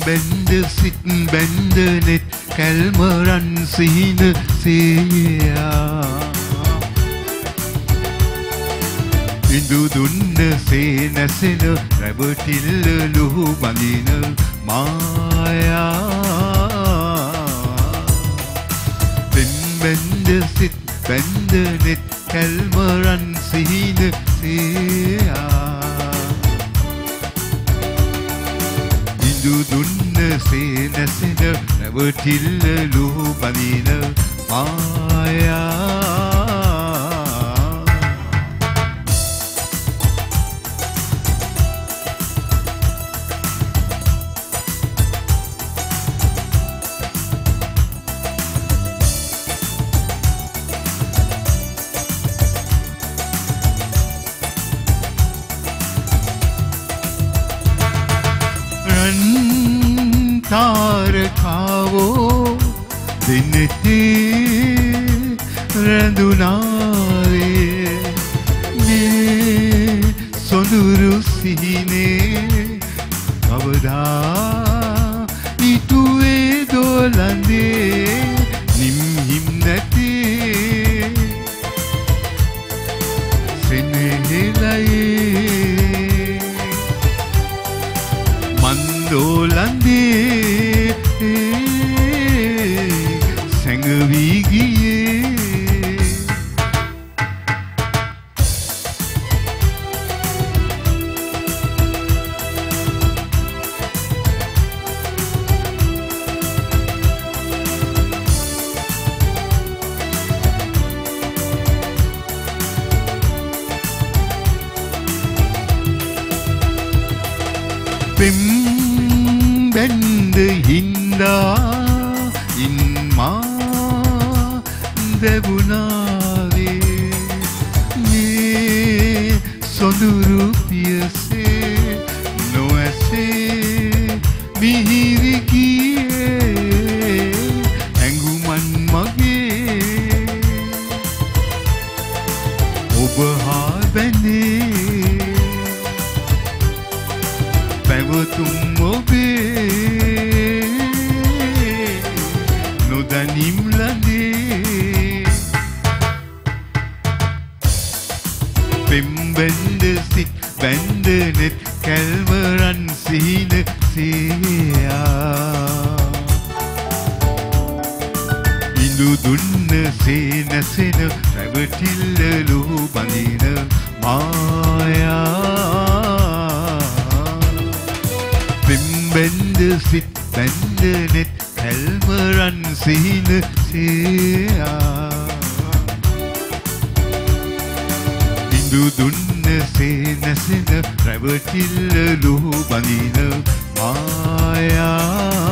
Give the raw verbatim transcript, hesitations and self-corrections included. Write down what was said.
බැන්ද සිත් බැන්ද නෙත් කැල්මරන් සිහින සේයා ඉඳු දුන්න සේනසෙන රැවටිල්ල ලුහු බඳින මායා බෙන් බැන්ද සිත් බැන්ද නෙත් කැල්මරන් සිහින සේයා ඉඳු දුන්න සේනසෙන රැවටිල්ල ලුහු බඳින මායා තාරකාවෝ දිනතේ රැඳුනාවේ මේ සොඳුරු සිහිනේ කවදා ඉතුවේ දොලන්දේ නිම්හිම් නැතේ සෙනෙහෙලයේ මන්දෝලන්දේ සැඟවී ගියේ පෙම් බැන්ද හින්දා ඉන්මා දෙවුනාවේ මේ සොඳුරු පියසේ නොඇසේ මිහිරි ගියේ ඇඟුමන් මගේ ඔබ හා බැඳේ පැවතුම් ඔබේ නොදනිම් ලඳේ පෙම් බැන්ද සිත් බැන්ද නෙත් කැල්වරන් සිහින සේයා ඉඳු දුන්න සේනසෙන රැවටිල්ල ලුහු බඳින මායා පෙම් බැන්ද සිත් බැන්ද නෙත් කැල්මරන් සිහින සේයා ඉඳු දුන්න සේනසෙන රැවටිල්ල ලුහු බඳින මායා